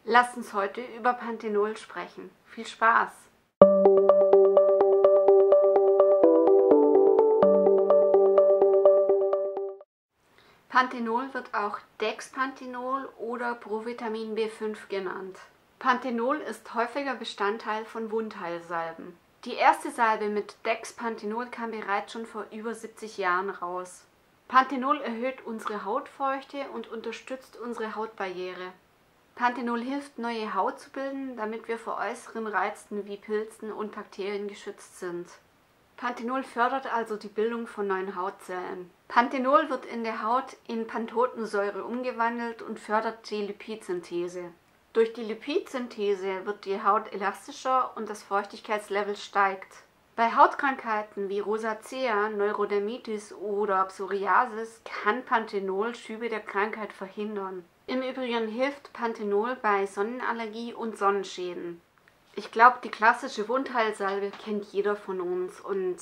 Lasst uns heute über Panthenol sprechen. Viel Spaß! Panthenol wird auch Dexpanthenol oder Provitamin B5 genannt. Panthenol ist häufiger Bestandteil von Wundheilsalben. Die erste Salbe mit Dexpanthenol kam bereits schon vor über 70 Jahren raus. Panthenol erhöht unsere Hautfeuchte und unterstützt unsere Hautbarriere. Panthenol hilft, neue Haut zu bilden, damit wir vor äußeren Reizen wie Pilzen und Bakterien geschützt sind. Panthenol fördert also die Bildung von neuen Hautzellen. Panthenol wird in der Haut in Pantothensäure umgewandelt und fördert die Lipidsynthese. Durch die Lipidsynthese wird die Haut elastischer und das Feuchtigkeitslevel steigt. Bei Hautkrankheiten wie Rosacea, Neurodermitis oder Psoriasis kann Panthenol Schübe der Krankheit verhindern. Im Übrigen hilft Panthenol bei Sonnenallergie und Sonnenschäden. Ich glaube, die klassische Wundheilsalbe kennt jeder von uns und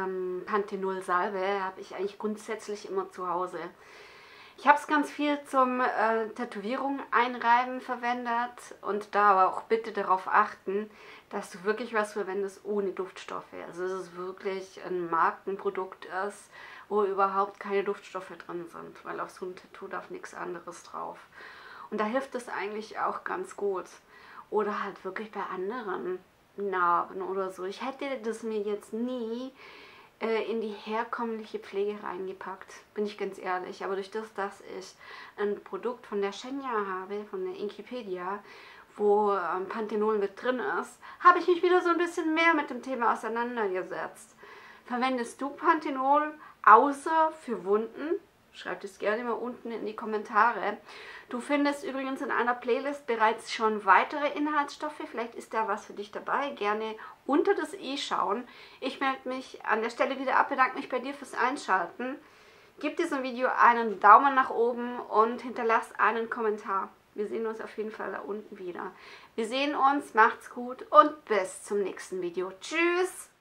Panthenol-Salbe habe ich eigentlich grundsätzlich immer zu Hause. Ich habe es ganz viel zum Tätowierung einreiben verwendet und da aber auch bitte darauf achten, dass du wirklich was verwendest ohne Duftstoffe. Also dass es wirklich ein Markenprodukt ist, wo überhaupt keine Duftstoffe drin sind, weil auf so ein Tattoo darf nichts anderes drauf. Und da hilft es eigentlich auch ganz gut. Oder halt wirklich bei anderen Narben oder so. Ich hätte das mir jetzt nie in die herkömmliche Pflege reingepackt, bin ich ganz ehrlich. Aber durch das, dass ich ein Produkt von der Shenya habe, von der Inkipedia, wo Panthenol mit drin ist, habe ich mich wieder so ein bisschen mehr mit dem Thema auseinandergesetzt. Verwendest du Panthenol außer für Wunden? Schreibt es gerne mal unten in die Kommentare. Du findest übrigens in einer Playlist bereits schon weitere Inhaltsstoffe. Vielleicht ist da was für dich dabei. Gerne unter das i schauen. Ich melde mich an der Stelle wieder ab. Bedanke mich bei dir fürs Einschalten. Gib diesem Video einen Daumen nach oben und hinterlass einen Kommentar. Wir sehen uns auf jeden Fall da unten wieder. Wir sehen uns, macht's gut und bis zum nächsten Video. Tschüss!